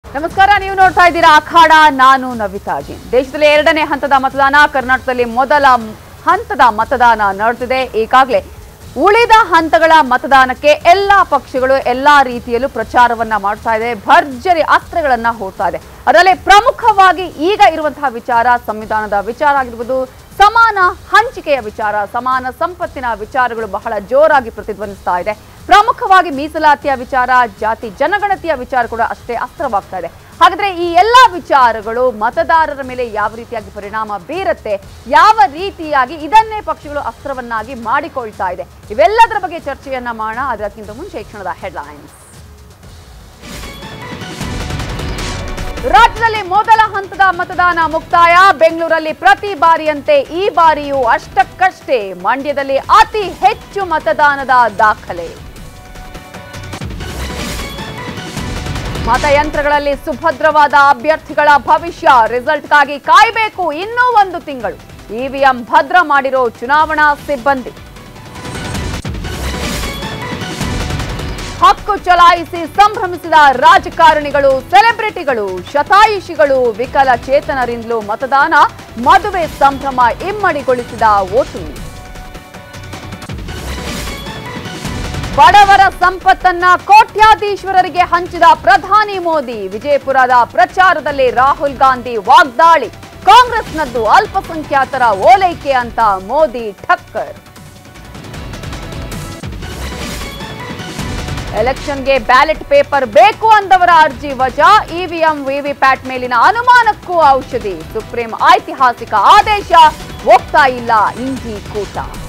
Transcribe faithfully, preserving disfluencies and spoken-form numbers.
ನಮಸ್ಕಾರ, ನೀವು ನೋಡ್ತಾ ಇದ್ದೀರಾ ಅಖಾಡ. ನಾನು ನವಿತಾ ಜೈನ್. ದೇಶದಲ್ಲಿ ಎರಡನೇ ಹಂತದ ಮತದಾನ, ಕರ್ನಾಟಕದಲ್ಲಿ ಮೊದಲ ಹಂತದ ಮತದಾನ ನಡೆದಿದೆ. ಈಗಾಗಲೇ ಉಳಿದ ಹಂತಗಳ ಮತದಾನಕ್ಕೆ ಎಲ್ಲಾ ಪಕ್ಷಗಳು ಎಲ್ಲಾ ರೀತಿಯಲ್ಲೂ ಪ್ರಚಾರವನ್ನ ಮಾಡ್ತಾ ಇದೆ, ಭರ್ಜರಿ ಅಸ್ತ್ರಗಳನ್ನ ಹೂಡ್ತಾ ಇದೆ. ಅದರಲ್ಲಿ ಪ್ರಮುಖವಾಗಿ ಈಗ ಇರುವಂತಹ ವಿಚಾರ ಸಂವಿಧಾನದ ವಿಚಾರ ಆಗಿರ್ಬೋದು, ಸಮಾನ ಹಂಚಿಕೆಯ ವಿಚಾರ, ಸಮಾನ ಸಂಪತ್ತಿನ ವಿಚಾರಗಳು ಬಹಳ ಜೋರಾಗಿ ಪ್ರತಿಧ್ವನಿಸ್ತಾ ಇದೆ. ಪ್ರಮುಖವಾಗಿ ಮೀಸಲಾತಿಯ ವಿಚಾರ, ಜಾತಿ ಜನಗಣತಿಯ ವಿಚಾರ ಕೂಡ ಅಷ್ಟೇ ಅಸ್ತ್ರವಾಗ್ತಾ ಇದೆ. ಹಾಗಾದ್ರೆ ಈ ಎಲ್ಲಾ ವಿಚಾರಗಳು ಮತದಾರರ ಮೇಲೆ ಯಾವ ರೀತಿಯಾಗಿ ಪರಿಣಾಮ ಬೀರುತ್ತೆ, ಯಾವ ರೀತಿಯಾಗಿ ಇದನ್ನೇ ಪಕ್ಷಗಳು ಅಸ್ತ್ರವನ್ನಾಗಿ ಮಾಡಿಕೊಳ್ತಾ ಇದೆ, ಇವೆಲ್ಲದರ ಬಗ್ಗೆ ಚರ್ಚೆಯನ್ನ ಮಾಡೋಣ. ಅದಕ್ಕಿಂತ ಮುಂಚೆ ಕ್ಷಣದ ಹೆಡ್ಲೈನ್ಸ್. ರಾಜ್ಯದಲ್ಲಿ ಮೊದಲ ಹಂತದ ಮತದಾನ ಮುಕ್ತಾಯ. ಬೆಂಗಳೂರಲ್ಲಿ ಪ್ರತಿ ಬಾರಿಯಂತೆ ಈ ಬಾರಿಯೂ ಅಷ್ಟಕ್ಕಷ್ಟೇ ಮಂಡ್ಯದಲ್ಲಿ ಅತಿ ಹೆಚ್ಚು ಮತದಾನದ ದಾಖಲೆ. ಮತಯಂತ್ರಗಳಲ್ಲಿ ಸುಭದ್ರವಾದ ಅಭ್ಯರ್ಥಿಗಳ ಭವಿಷ್ಯ, ರಿಸಲ್ಟ್ಗಾಗಿ ಕಾಯಬೇಕು ಇನ್ನೂ ಒಂದು ತಿಂಗಳು. ಇವಿಎಂ ಭದ್ರ ಮಾಡಿರೋ ಚುನಾವಣಾ ಸಿಬ್ಬಂದಿ. ಹಕ್ಕು ಚಲಾಯಿಸಿ ಸಂಭ್ರಮಿಸಿದ ರಾಜಕಾರಣಿಗಳು, ಸೆಲೆಬ್ರಿಟಿಗಳು, ಶತಾಯುಷಿಗಳು, ವಿಕಲಚೇತನರಿಂದಲೂ ಮತದಾನ. ಮದುವೆ ಸಂಭ್ರಮ ಇಮ್ಮಡಿಗೊಳಿಸಿದ ಓಟು. ಬಡವರ ಸಂಪತ್ತನ್ನ ಕೋಟ್ಯಾಧೀಶ್ವರರಿಗೆ ಹಂಚಿದ ಪ್ರಧಾನಿ ಮೋದಿ. ವಿಜಯಪುರದ ಪ್ರಚಾರದಲ್ಲಿ ರಾಹುಲ್ ಗಾಂಧಿ ವಾಗ್ದಾಳಿ. ಕಾಂಗ್ರೆಸ್ನದ್ದು ಅಲ್ಪಸಂಖ್ಯಾತರ ಓಲೈಕೆ ಅಂತ ಮೋದಿ ಠಕ್ಕರ್. ಎಲೆಕ್ಷನ್ಗೆ ಬ್ಯಾಲೆಟ್ ಪೇಪರ್ ಬೇಕು ಅಂದವರ ಅರ್ಜಿ ವಜಾ. ಇವಿಎಂ ವಿವಿಪ್ಯಾಟ್ ಮೇಲಿನ ಅನುಮಾನಕ್ಕೂ ಔಷಧಿ. ಸುಪ್ರೀಂ ಐತಿಹಾಸಿಕ ಆದೇಶ, ಒಪ್ತಾ ಇಲ್ಲ ಇಂಡಿ ಕೂಟ.